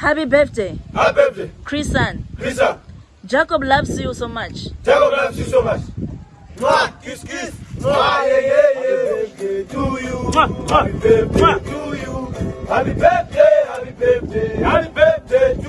Happy birthday. Happy birthday. Christian. Christian. Jacob loves you so much. Jacob loves you so much. Mwah. Kiss, kiss. Mwah. Yeah, yeah, yeah. Birthday to you. Happy birthday to you. Happy birthday. Happy birthday. Happy birthday.